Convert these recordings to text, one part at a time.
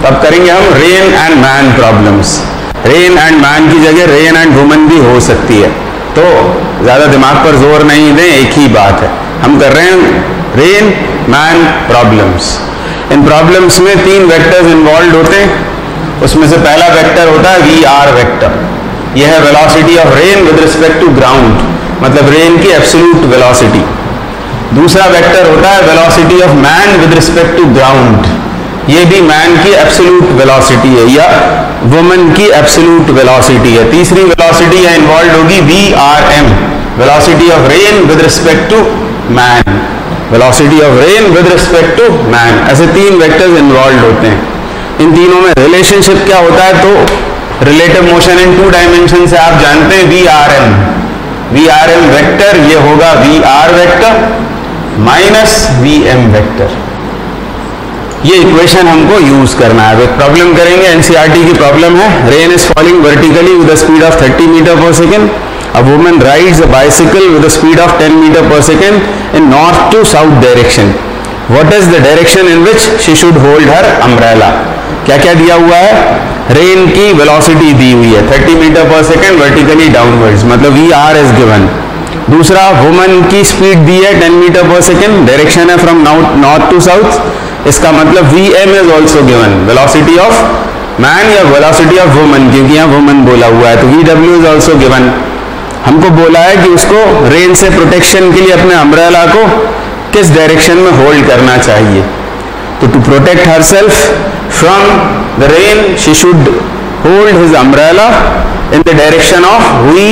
तो अब करेंगे हम rain and man problems. Rain and man की जगह रेन एंड वुमन भी हो सकती है, तो ज़्यादा दिमाग पर जोर नहीं दें, एक ही बात है। हम कर रहे हैं रेन मैन प्रॉब्लम्स। इन प्रॉब्लम्स में 3 वेक्टर्स इन्वॉल्व होते हैं। उसमें से पहला वेक्टर होता है वी आर वेक्टर। यह है velocity of rain with respect to ground, मतलब रेन की एब्सोल्यूट वेलोसिटी। दूसरा वेक्टर होता है velocity of man with respect to ground, ये भी मैन की एब्सोल्यूट वेलोसिटी है या वुमन की एब्सोल्यूट वेलोसिटी है। तीसरी वेलोसिटी यहाँ इन्वॉल्व होगी V R M, velocity of rain with respect to man, velocity of rain with respect to man. ऐसे 3 वेक्टर्स इन्वॉल्व होते हैं। इन तीनों में रिलेशनशिप क्या होता है, तो रिलेटिव मोशन इन 2 डायमेंशन से आप जानते हैं वी आर एम वेक्टर ये होगा V R vector minus V M vector. ये इक्वेशन हमको यूज करना है। एक प्रॉब्लम करेंगे, एनसीईआरटी की प्रॉब्लम है। Rain is falling vertically with the speed of 30 metre per second. A woman rides a bicycle with the speed of 10 metre per second in north to south direction. What is the direction in which she should hold her umbrella. क्या क्या दिया हुआ है, rain की velocity दी हुई है 30 metre per second vertically downwards, मतलब V R is given. दूसरा वुमन की स्पीड दी है 10 मीटर पर सेकेंड, डायरेक्शन है फ्रॉम नॉर्थ टू साउथ, इसका मतलब V M is also given, velocity of man या वेलोसिटी ऑफ वुमन, क्योंकि यहाँ वुमन बोला हुआ है, तो V W is also given. हमको बोला है कि उसको रेन से प्रोटेक्शन के लिए अपने अम्ब्रेला को किस डायरेक्शन में होल्ड करना चाहिए। तो to protect herself from the rain she should hold his umbrella in the direction of V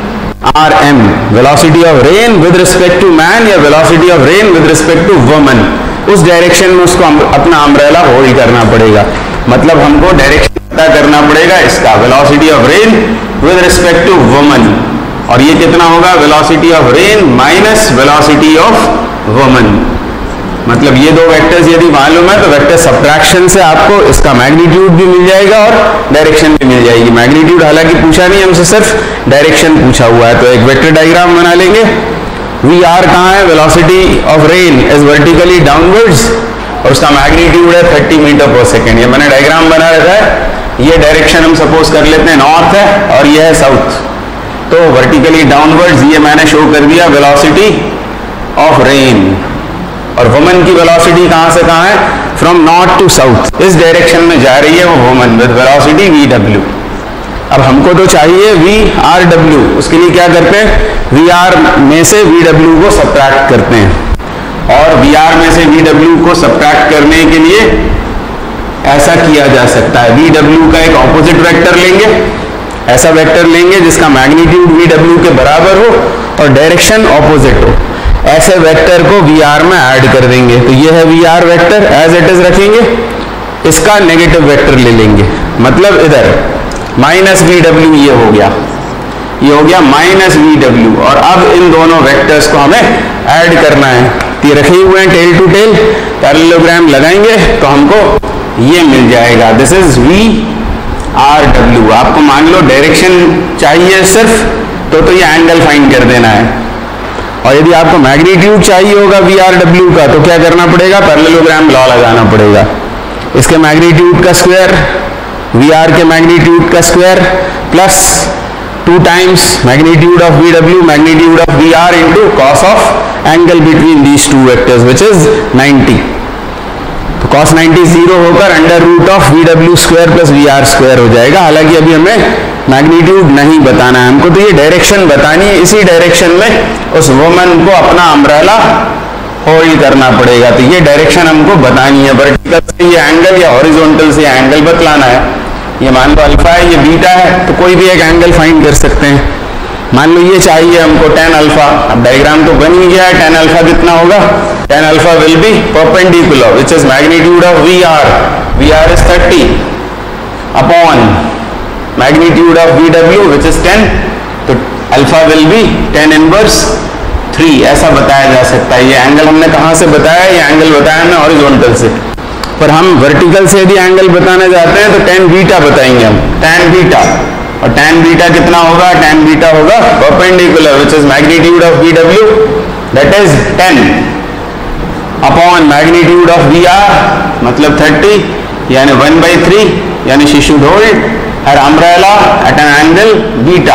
R M, velocity of rain with respect to man या velocity of rain with respect to woman, उस direction में उसको अपना umbrella hold करना पड़ेगा। मतलब हमको direction पता करना पड़ेगा इसका, velocity of rain with respect to woman, और ये कितना होगा, velocity of rain minus velocity of woman. मतलब ये 2 वेक्टर्स यदि मालूम है तो वेक्टर सब्ट्रैक्शन से आपको इसका मैग्नीट्यूड भी मिल जाएगा और डायरेक्शन भी मिल जाएगी। मैग्नीट्यूड हालांकि पूछा नहीं हमसे, सिर्फ डायरेक्शन पूछा हुआ है। तो एक वेक्टर डायग्राम बना लेंगे। वी आर कहाँ है, velocity of rain is vertically downwards और उसका मैग्नीट्यूड है 30 मीटर पर सेकेंड। ये मैंने डायग्राम बना रखा है। ये डायरेक्शन हम सपोज कर लेते हैं नॉर्थ है और ये है साउथ, तो वर्टिकली डाउनवर्ड्स ये मैंने शो कर दिया वेलोसिटी ऑफ रेन, और वुमन की वेलोसिटी कहाँ से कहाँ है, फ्रॉम नॉर्थ टू साउथ, इस डायरेक्शन में जा रही है वो woman with velocity V W. अब हमको तो चाहिए वी आर डब्ल्यू, उसके लिए क्या करते हैं, वी आर में से वी डब्ल्यू को सब्ट्रैक्ट करते हैं, और वी आर में से वी डब्ल्यू को सब्ट्रैक्ट करने के लिए ऐसा किया जा सकता है, वी डब्ल्यू का एक ऑपोजिट वेक्टर लेंगे, ऐसा वेक्टर लेंगे जिसका मैग्नीट्यूड वी डब्ल्यू के बराबर हो और डायरेक्शन ऑपोजिट हो, ऐसे वेक्टर को वी आर में ऐड कर देंगे। तो ये है V R vector, as it is रखेंगे, इसका नेगेटिव वेक्टर ले लेंगे, मतलब इधर माइनस वी डब्ल्यू ये हो गया माइनस वी डब्ल्यू, और अब इन दोनों वेक्टर्स को हमें ऐड करना है। तो ये रखे हुए हैं टेल टू टेल, पैरेललोग्राम लगाएंगे तो हमको ये मिल जाएगा, this is V R W. आपको मान लो डायरेक्शन चाहिए सिर्फ, तो ये एंगल फाइंड कर देना है, और यदि आपको मैग्नीट्यूड चाहिए होगा वी आर डब्ल्यू का तो क्या करना पड़ेगा, पैरेललोग्राम लॉ लगाना पड़ेगा। इसके मैग्नीट्यूड का स्क्वायर, वी आर के मैग्नीट्यूड का square plus 2 times magnitude of V W magnitude of V R into cos of angle between these 2 vectors which is 90। तो cos 90 0 होकर under root of V W square plus V R square हो जाएगा। हालांकि अभी हमें magnitude नहीं बताना है, हमको तो ये डायरेक्शन बतानी है, इसी डायरेक्शन में उस वुमन को अपना अम्ब्रेला होल्ड करना पड़ेगा। तो ये डायरेक्शन हमको बतानी है, वर्टिकल से ये एंगल या हॉरिजॉन्टल से एंगल बतलाना है। ये मान लो अल्फा है, ये बीटा है, तो कोई भी एक एंगल फाइंड कर सकते हैं। मान लो ये चाहिए हमको tan अल्फा, अब डायग्राम तो बन ही गया है, tan अल्फा कितना होगा, tan alpha will be perpendicular which is magnitude of V R is 30 upon magnitude of V W which is 10, तो alpha will be tan inverse 3, ऐसा बताया जा सकता है। ये एंगल हमने कहाँ से बताया, ये एंगल बताया हमने हॉरिजॉन्टल से, पर हम वर्टिकल से यदि एंगल बताना चाहते हैं तो tan बीटा बताएंगे हम, tan बीटा, और tan बीटा कितना होगा, tan बीटा होगा perpendicular which is magnitude of V W that is 10 upon magnitude of V R मतलब 30 यानी 1/3, यानी she should hold her umbrella at an angle beta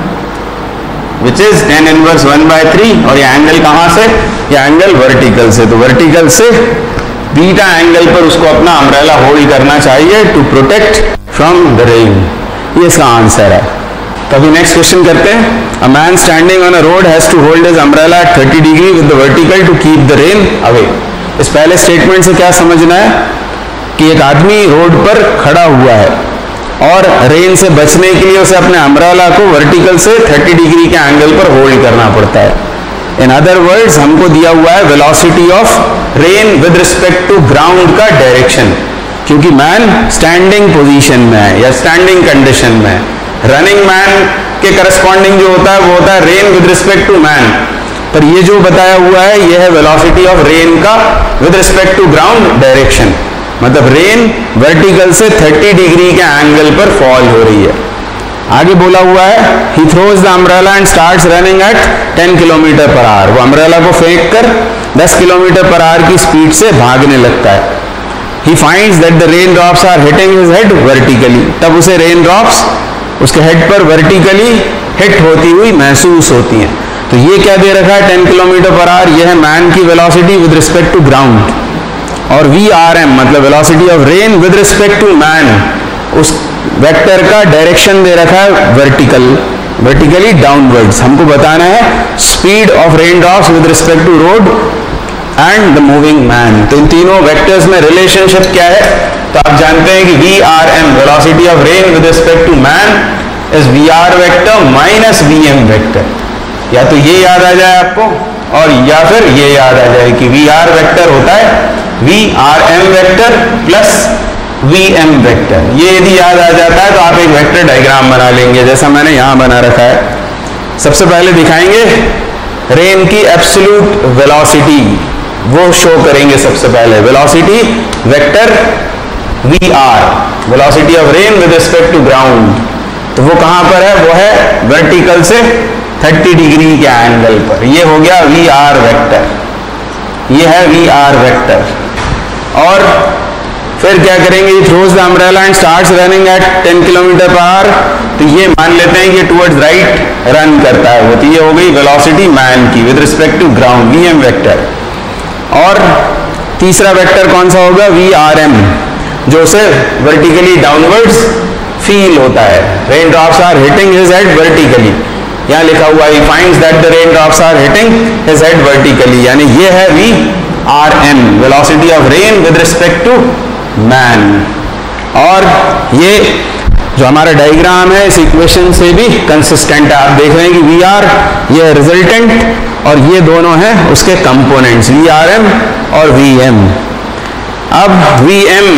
which is tan inverse 1/3, और ये angle कहां से, ये एंगल वर्टिकल से, तो वर्टिकल से बीटा एंगल पर उसको अपना अम्ब्रेला होल्ड करना चाहिए to protect from the rain. ये इसका आंसर है। तो अभी नेक्स्ट क्वेश्चन करते हैं। A man standing on a road has to hold his umbrella at 30 degree with the vertical to keep the rain away. इस पहले स्टेटमेंट से क्या समझना है कि एक आदमी रोड पर खड़ा हुआ है और रेन से बचने के लिए उसे अपने अम्ब्रेला को वर्टिकल से 30 डिग्री के एंगल पर होल्ड करना पड़ता है। इन अदर वर्ड्स, हमको दिया हुआ है velocity of rain with respect to ground का डायरेक्शन, क्योंकि मैन स्टैंडिंग पोजीशन में है या स्टैंडिंग कंडीशन में है। रनिंग मैन के करस्पॉन्डिंग जो होता है वो होता है rain with respect to man, पर ये जो बताया हुआ है ये है वेलोसिटी ऑफ रेन का with respect to ground direction, मतलब रेन वर्टिकल से 30 डिग्री के एंगल पर फॉल हो रही है। आगे बोला हुआ है ही throws the umbrella and starts running at 10 kilometre per hour. वो अम्ब्रेला को फेंक कर 10 किलोमीटर पर आवर की स्पीड से भागने लगता है। ही finds that the rain drops are hitting his head vertically. तब उसे रेन ड्रॉप्स उसके हेड पर वर्टिकली हिट होती हुई महसूस होती हैं। तो ये क्या दे रखा है 10 किलोमीटर पर आवर, यह है मैन की velocity with respect to ground, और VRM मतलब velocity of rain with respect to man, उस वेक्टर का डायरेक्शन दे रखा है वर्टिकली डाउनवर्ड्स। हमको बताना है speed of rain drops with respect to road and the moving man. तो इन तीनों वेक्टर्स में रिलेशनशिप क्या है, तो आप जानते हैं कि VRM velocity of rain with respect to man is VR vector minus VM vector. या तो ये याद आ जाए आपको और या फिर ये याद आ जाए कि VR वेक्टर होता है VRM vector plus VM vector. ये यदि याद आ जाता है तो आप एक वेक्टर डायग्राम बना लेंगे जैसा मैंने यहां बना रखा है। सबसे पहले दिखाएंगे रेन की एब्सोल्यूट वेलोसिटी, वो शो करेंगे सबसे पहले। Velocity vector VR, velocity of rain with respect to ground, तो वो कहां पर है, वो है वर्टिकल से 30 डिग्री के एंगल पर। ये हो गया VR वेक्टर, ये है VR वेक्टर। और फिर क्या करेंगे, throws the umbrella and starts running at 10 kilometre per hour, तो ये मान लेते हैं कि टुवर्ड्स राइट रन करता है वो, तो ये हो गई वेलोसिटी मैन की with respect to ground VM vector. और तीसरा वेक्टर कौन सा होगा, VRM, जो उसे वर्टिकली डाउनवर्ड्स फील होता है। Rain drops are hitting his head vertically, यहाँ लिखा हुआ है finds that the rain drops are hitting his head vertically, यानी ये है VRM velocity of rain with respect to man. और ये जो हमारा डायग्राम है इस इक्वेशन से भी कंसिस्टेंट है। आप देख रहे हैं कि VR ये रिजल्टेंट और ये दोनों हैं उसके कंपोनेंट्स VRM और VM। अब VM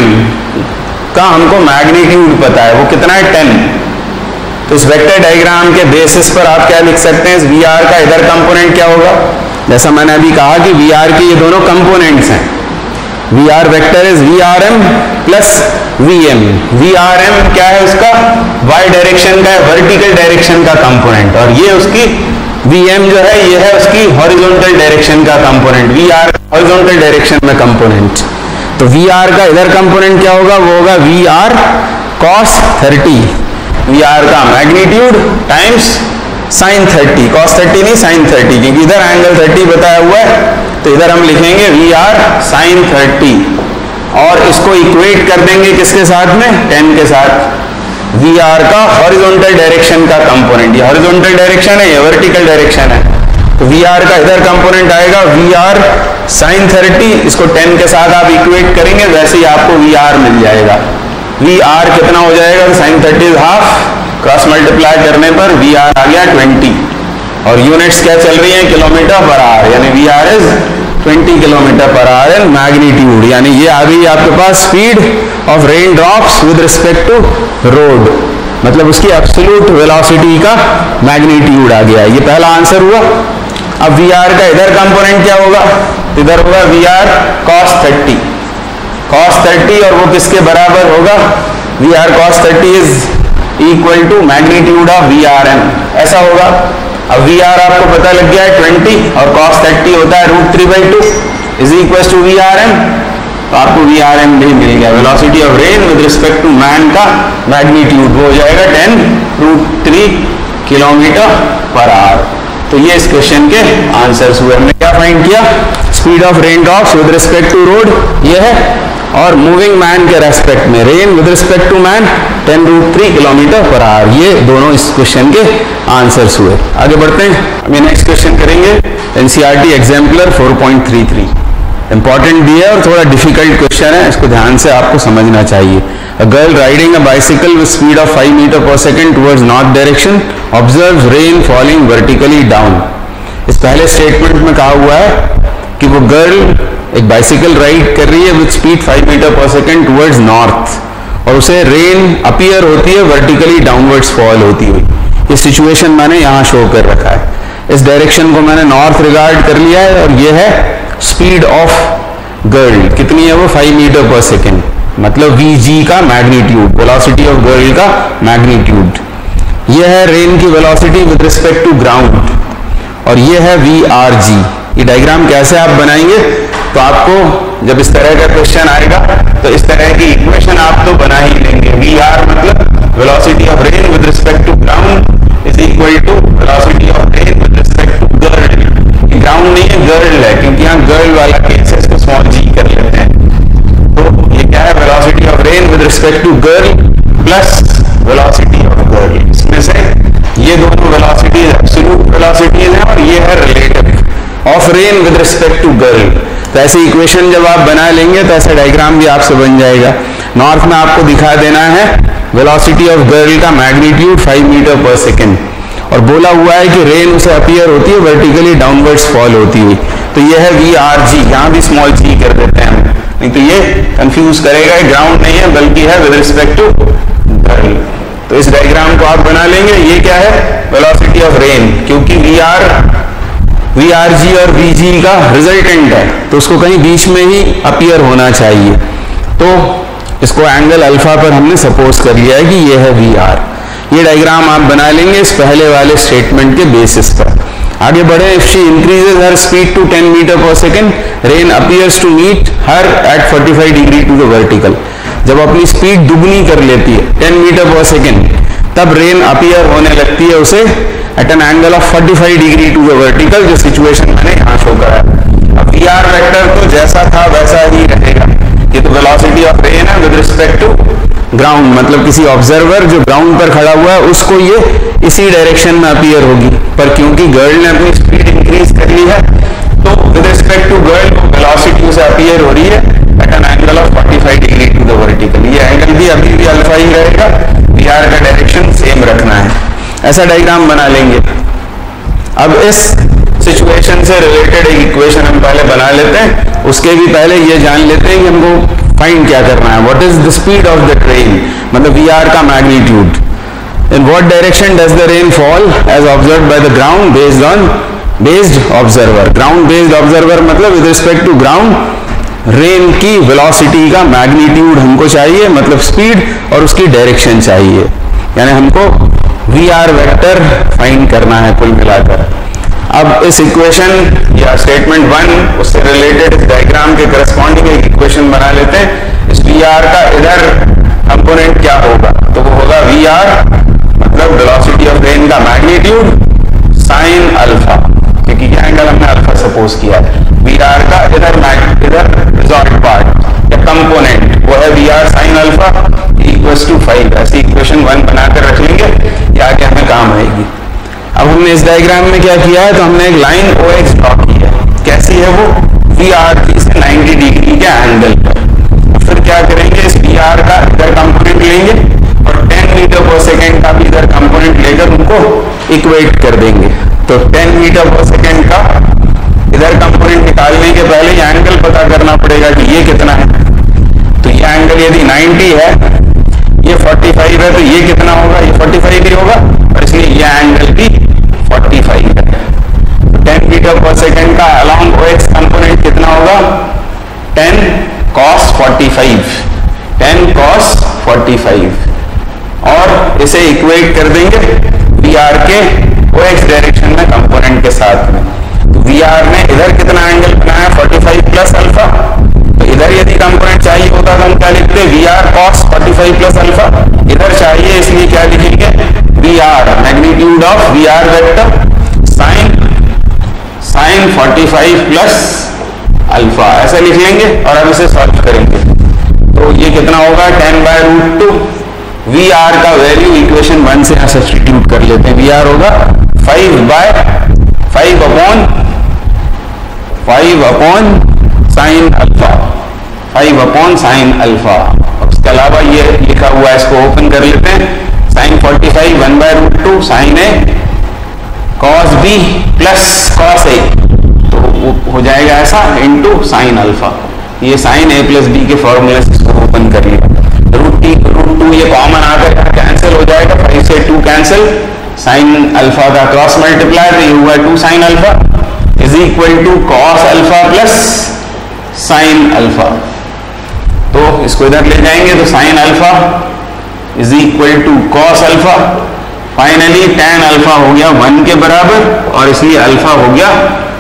का हमको मैग्नीट्यूड पता है, वो कितना है 10। तो इस वेक्टर डायग्राम के बेसिस पर आप क्या लिख सकते हैं, इस VR का इधर कंपोनेंट क्या होगा, जैसा मैंने अभी कहा कि VR के ये दोनों कंपोनेंट्स हैं। VR vector is VRM plus VM। VRM क्या है, उसका y डायरेक्शन का है, वर्टिकल डायरेक्शन का कंपोनेंट, और ये उसकी VM जो है ये है उसकी हॉरिजॉन्टल डायरेक्शन का कंपोनेंट। VR हॉरिजॉन्टल डायरेक्शन में कंपोनेंट, तो VR का इधर कंपोनेंट क्या होगा, वो होगा VR cos 30। VR का मैग्नीट्यूड टाइम्स sin 30, cos 30 नहीं sin 30, क्योंकि इधर एंगल 30 बताया हुआ है, तो इधर हम लिखेंगे VR sin 30 और इसको इक्वेट कर देंगे किसके साथ में, 10 के साथ। VR का हॉरिजॉन्टल डायरेक्शन का कंपोनेंट, ये हॉरिजॉन्टल डायरेक्शन है, ये वर्टिकल डायरेक्शन है, तो VR का इधर कंपोनेंट आएगा VR sin 30, इसको 10 के साथ आप इक्वेट करेंगे, वैसे ही आपको VR मिल जाएगा। VR कितना हो जाएगा, sin 30 हाफ, क्रॉस मल्टीप्लाई करने पर VR आ गया 20, और यूनिट्स क्या चल रही है, किलोमीटर पर आवर, यानी VR is 20 kilometre per hour in magnitude, यानी ये आ गई आपके पास speed of rain drops with respect to road, मतलब उसकी एब्सोल्यूट वेलोसिटी का मैग्नीट्यूड आ गया। ये पहला आंसर हुआ। अब VR का इधर कंपोनेंट क्या होगा, इधर होगा VR cos 30, cos 30, और वो किसके बराबर होगा, VR cos 30 is equal to magnitude of VRM, ऐसा होगा। अब VR आपको पता लग गया है 20 और cos 30 होता है √3/2 इज इक्वल टू VRM, तो आपको VRM भी मिल गया, velocity of rain with respect to man का मैग्नीट्यूड, वो हो जाएगा 10√3 किलोमीटर पर आवर। तो ये इस क्वेश्चन के आंसर्स हुए। हमने क्या फाइंड किया, speed of rain drops with respect to road ये है, और मूविंग मैन के रेस्पेक्ट में rain with respect to man 10√3 kilometre per hour, ये दोनों इस क्वेश्चन के आंसर्स हुए। आगे बढ़ते हैं, अभी नेक्स्ट क्वेश्चन करेंगे NCERT एग्जाम्पलर 4.33। इंपॉर्टेंट भी है और थोड़ा डिफिकल्ट क्वेश्चन है, इसको ध्यान से आपको समझना चाहिए। A girl riding a bicycle with speed of 5 meter per second towards north direction observes rain falling vertically down। इस पहले स्टेटमेंट में कहा हुआ है कि वो गर्ल एक बाइसिकल राइड कर रही है with speed 5 metre per second towards north, और उसे रेन अपीयर होती है वर्टिकली डाउनवर्ड्स फॉल होती हुई। ये सिचुएशन मैंने यहाँ शो कर रखा है, इस डायरेक्शन को मैंने नॉर्थ रिगार्ड कर लिया है, और ये है स्पीड ऑफ गर्ल, कितनी है वो 5 मीटर पर सेकेंड, मतलब Vg का मैग्नीट्यूड, वेलोसिटी ऑफ गर्ल का मैग्नीट्यूड। ये है रेन की velocity with respect to ground, और ये है Vrg। ये डायग्राम कैसे आप बनाएंगे, तो आपको जब इस तरह का क्वेश्चन आएगा तो इस तरह की इक्वेशन आप तो बना ही लेंगे। Vr मतलब velocity of rain with respect to ground is equal to velocity of rain with respect to girl. Ground नहीं है, गर्ल है, क्योंकि यहाँ गर्ल वाला केस है, इसको स्मॉल g कर लेते हैं। तो ये क्या है, velocity of rain with respect to girl plus velocity of girl. इसमें से ये दोनों वेलोसिटीज एब्सोल्यूट वेलोसिटीज हैं, और ये है relative of rain with respect to girl. तो ऐसे इक्वेशन जब आप बना लेंगे तो ऐसा डायग्राम भी आपसे बन जाएगा। नॉर्थ में आपको दिखा देना है वेलोसिटी ऑफ गर्ल का मैग्नीट्यूड 5 मीटर पर सेकेंड, और बोला हुआ है कि रेन उसे अपीयर होती है वर्टिकली डाउनवर्ड्स फॉल होती हुई। तो ये है Vrg, यहाँ भी स्मॉल g कर देते हैं हम, नहीं तो ये कंफ्यूज करेगा, ग्राउंड नहीं है बल्कि है विद रिस्पेक्ट टू गर्ल। तो इस डायग्राम को आप बना लेंगे। ये क्या है, वेलोसिटी ऑफ रेन, क्योंकि Vrg और Vg का रिजल्टेंट है, तो उसको कहीं बीच में ही अपीयर होना चाहिए। तो इसको एंगल अल्फा पर हमने सपोज कर लिया है कि ये है Vr। ये डायग्राम आप बना लेंगे इस पहले वाले स्टेटमेंट के बेसिस पर। आगे बढ़े, if she increases her speed to 10 metre per second rain appears to meet her at 45 degree to the vertical. जब अपनी स्पीड दुगनी कर लेती है 10 मीटर पर सेकेंड, तब रेन अपीयर होने लगती है उसे at an angle of 45 degree to the vertical, जो सिचुएशन मैंने यहाँ शो करा है। अब Vr वेक्टर तो जैसा था वैसा ही रहेगा। ये तो वेलोसिटी ऑफ रेन है विद रिस्पेक्ट टू ग्राउंड, मतलब किसी ऑब्जर्वर जो ग्राउंड पर खड़ा हुआ है उसको ये इसी डायरेक्शन में अपीयर होगी, पर क्योंकि गर्ल ने अपनी स्पीड इंक्रीज कर ली है तो with respect to girl velocity उसे अपीयर हो रही है at an angle of 45 degree to the vertical. ये एंगल भी अभी भी अल्फा ही रहेगा, Vr का डायरेक्शन सेम रखना है। ऐसा डायग्राम बना लेंगे। अब इस सिचुएशन से रिलेटेड एक इक्वेशन हम पहले बना लेते हैं, उसके भी पहले ये जान लेते हैं कि हमको फाइंड क्या करना है। What is the speed of the train, मतलब Vr का मैग्नीट्यूड। In what direction does the rain fall as observed by the ground based observer. Ground based observer मतलब with respect to ground rain की वेलोसिटी का मैग्नीट्यूड हमको चाहिए, मतलब स्पीड, और उसकी डायरेक्शन चाहिए, यानी हमको Vr वेक्टर फाइंड करना है कुल मिलाकर। अब इस इक्वेशन या स्टेटमेंट 1 उससे रिलेटेड इस डायग्राम के करस्पॉन्डिंग एक इक्वेशन बना लेते हैं। इस Vr का इधर कंपोनेंट क्या होगा, तो वो होगा Vr मतलब वेलोसिटी ऑफ रेन का मैग्नीट्यूड साइन अल्फा, क्योंकि ये एंगल हमने अल्फा सपोज किया है। Vr का इधर रिजल्ट पार्ट या कंपोनेंट वो है Vr sine alpha equals to 5। ऐसी इक्वेशन 1 बनाकर रख लेंगे, ये आगे हमें काम आएगी। अब हमने इस डायग्राम में क्या किया है, तो हमने एक लाइन OX ड्रॉ की है। कैसी है वो, Vr से 90 डिग्री के एंगल पर। फिर क्या करेंगे, इस Vr का इधर कंपोनेंट लेंगे और 10 मीटर पर सेकेंड का भी इधर कंपोनेंट लेकर उनको इक्वेट कर देंगे। तो 10 मीटर पर सेकेंड का इधर कंपोनेंट निकालने के पहले ये एंगल पता करना पड़ेगा कि ये कितना है। तो ये एंगल यदि 90 है, ये 45 है, तो ये कितना होगा, ये 45 ही होगा, और इसलिए ये एंगल भी 45 है। 10 मीटर पर सेकेंड का अलोंग OX कंपोनेंट कितना होगा, 10 cos 45, 10 cos 45, और इसे इक्वेट कर देंगे Vr के OX डायरेक्शन में कंपोनेंट के साथ में। तो Vr ने इधर कितना एंगल बनाया, 45 प्लस अल्फा, तो इधर यदि कंपोनेंट चाहिए होता तो हम क्या लिखते, V R cos 45 plus alpha. इधर चाहिए इसलिए क्या लिखेंगे, V R magnitude of V R vector sine 45 plus alpha, ऐसा लिख लेंगे और अब इसे सॉल्व करेंगे। तो ये कितना होगा, 10/√2। वी आर का वैल्यू इक्वेशन 1 से यहां सब्स्टिट्यूट कर लेते हैं। वी आर होगा 5 upon sine alpha, 5 upon sine alpha. उसके अलावा ये लिखा हुआ है, इसको ओपन कर लेते हैं। Sine 45 1/√2 sine A cos B plus cos A, तो वो हो जाएगा ऐसा इंटू साइन अल्फा। ये साइन ए प्लस बी के फॉर्मूले से इसको ओपन कर लिया। √2 ये कॉमन आकर कैंसिल हो जाएगा, 5 से 2 कैंसिल, साइन अल्फा का क्रॉस मल्टीप्लाई, तो ये हुआ 2 sine alpha is equal to cos alpha plus sine alpha. तो इसको इधर ले जाएंगे तो sine alpha is equal to cos alpha. Finally tan alpha हो गया 1 के बराबर और इसलिए अल्फा हो गया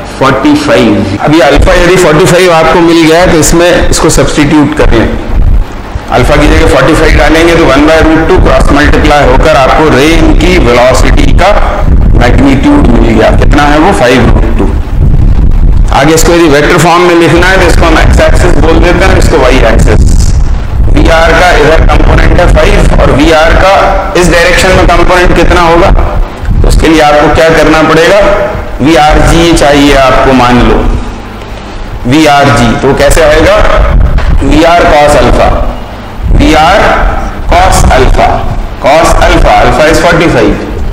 45। अभी अल्फा यदि 45 आपको मिल गया है तो इसमें इसको सब्स्टिट्यूट कर लें। अल्फा की जगह 45 डालेंगे तो 1/√2 क्रॉस मल्टीप्लाई होकर आपको रेन की वेलोसिटी का मैग्नीट्यूड मिल गया। कितना है वो, 5√2। आगे इसको यदि वेक्टर फॉर्म में लिखना है तो इसको हम एक्स एक्सिस बोल देते हैं, इसको वाई एक्सिस। वी आर का इधर कंपोनेंट है 5 और वी आर का इस डायरेक्शन में कंपोनेंट कितना होगा, तो उसके लिए आपको क्या करना पड़ेगा, वी आर जी चाहिए आपको, मान लो वी आर जी, तो कैसे आएगा, V R cos alpha, V R cos alpha, cos alpha, alpha is 45,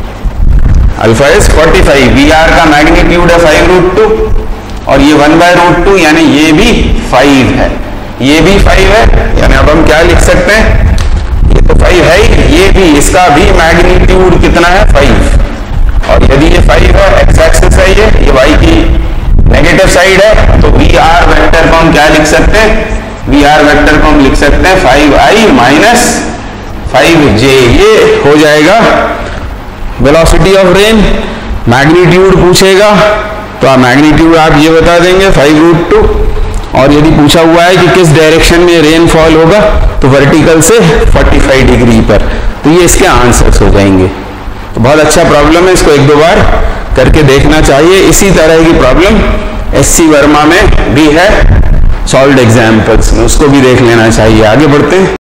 alpha is 45, V R का मैग्नीट्यूड है 5√2 और ये 1/√2 यानी ये भी 5 है, ये भी 5 है, यानी अब हम क्या लिख सकते हैं, ये तो 5 है ही, ये भी, इसका भी मैग्नीट्यूड कितना है 5। और यदि ये 5 है, एक्स एक्सिस है ये वाई की नेगेटिव साइड है, तो वी आर वेक्टर को हम क्या लिख सकते हैं, वी आर वेक्टर को हम लिख सकते हैं 5i माइनस 5j। ये हो जाएगा वेलोसिटी ऑफ रेन। मैग्नीट्यूड पूछेगा तो आप मैग्नीट्यूड आप ये बता देंगे 5√2, और यदि पूछा हुआ है कि किस डायरेक्शन में रेन फॉल होगा तो वर्टिकल से 45 डिग्री पर, तो ये इसके आंसर्स हो जाएंगे। तो बहुत अच्छा प्रॉब्लम है, इसको 1-2 बार करके देखना चाहिए। इसी तरह की प्रॉब्लम SC वर्मा में भी है, सॉल्व्ड एग्जाम्पल्स में, उसको भी देख लेना चाहिए। आगे बढ़ते हैं।